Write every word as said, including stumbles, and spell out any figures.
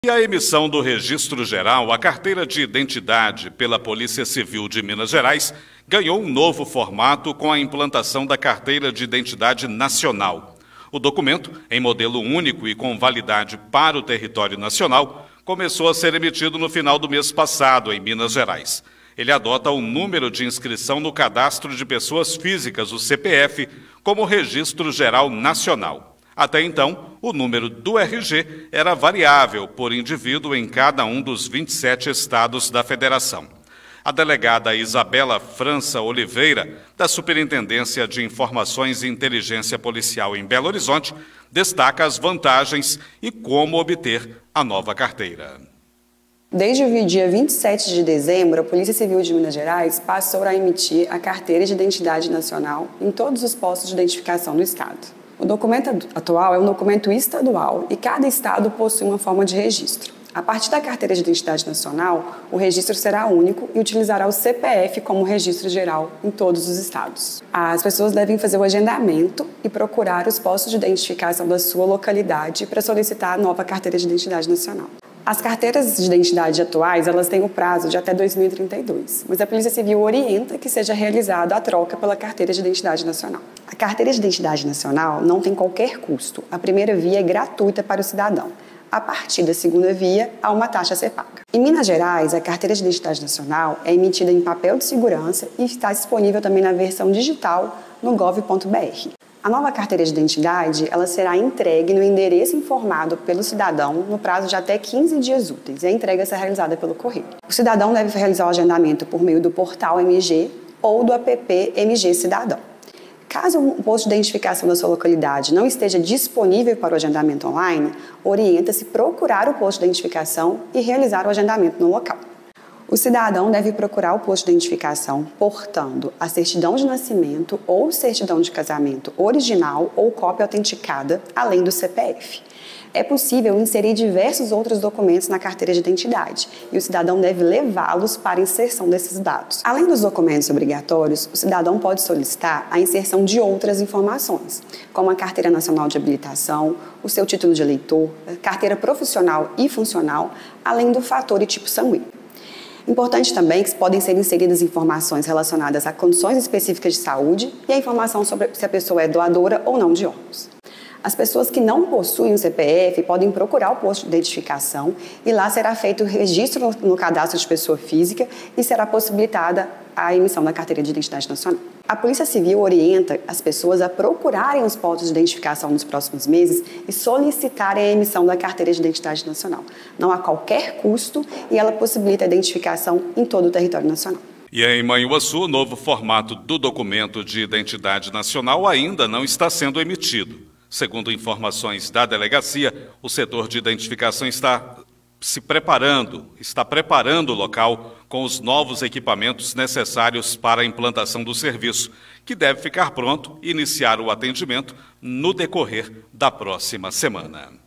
E a emissão do Registro Geral, a carteira de identidade pela Polícia Civil de Minas Gerais, ganhou um novo formato com a implantação da Carteira de Identidade Nacional. O documento, em modelo único e com validade para o território nacional, começou a ser emitido no final do mês passado, em Minas Gerais. Ele adota o número de inscrição no Cadastro de Pessoas Físicas, o C P F, como Registro Geral Nacional. Até então, o número do R G era variável por indivíduo em cada um dos vinte e sete estados da federação. A delegada Isabela França Oliveira, da Superintendência de Informações e Inteligência Policial em Belo Horizonte, destaca as vantagens e como obter a nova carteira. Desde o dia vinte e sete de dezembro, a Polícia Civil de Minas Gerais passou a emitir a Carteira de Identidade Nacional em todos os postos de identificação do Estado. O documento atual é um documento estadual e cada estado possui uma forma de registro. A partir da Carteira de Identidade Nacional, o registro será único e utilizará o C P F como registro geral em todos os estados. As pessoas devem fazer o agendamento e procurar os postos de identificação da sua localidade para solicitar a nova Carteira de Identidade Nacional. As carteiras de identidade atuais, elas têm o prazo de até dois mil e trinta e dois, mas a Polícia Civil orienta que seja realizada a troca pela Carteira de Identidade Nacional. A Carteira de Identidade Nacional não tem qualquer custo. A primeira via é gratuita para o cidadão. A partir da segunda via, há uma taxa a ser paga. Em Minas Gerais, a Carteira de Identidade Nacional é emitida em papel de segurança e está disponível também na versão digital no gov ponto br. A nova carteira de identidade ela será entregue no endereço informado pelo cidadão no prazo de até quinze dias úteis e a entrega será realizada pelo correio. O cidadão deve realizar o agendamento por meio do portal M G ou do app M G Cidadão. Caso o posto de identificação da sua localidade não esteja disponível para o agendamento online, orienta-se procurar o posto de identificação e realizar o agendamento no local. O cidadão deve procurar o posto de identificação portando a certidão de nascimento ou certidão de casamento original ou cópia autenticada, além do C P F. É possível inserir diversos outros documentos na carteira de identidade e o cidadão deve levá-los para a inserção desses dados. Além dos documentos obrigatórios, o cidadão pode solicitar a inserção de outras informações, como a Carteira Nacional de Habilitação, o seu título de eleitor, carteira profissional e funcional, além do fator e tipo sanguíneo. Importante também que podem ser inseridas informações relacionadas a condições específicas de saúde e a informação sobre se a pessoa é doadora ou não de órgãos. As pessoas que não possuem o C P F podem procurar o posto de identificação e lá será feito o registro no, no cadastro de pessoa física e será possibilitada a emissão da Carteira de Identidade Nacional. A Polícia Civil orienta as pessoas a procurarem os postos de identificação nos próximos meses e solicitarem a emissão da Carteira de Identidade Nacional. Não há qualquer custo e ela possibilita a identificação em todo o território nacional. E em Manhuaçu, o novo formato do documento de identidade nacional ainda não está sendo emitido. Segundo informações da delegacia, o setor de identificação está se preparando, está preparando o local com os novos equipamentos necessários para a implantação do serviço, que deve ficar pronto e iniciar o atendimento no decorrer da próxima semana.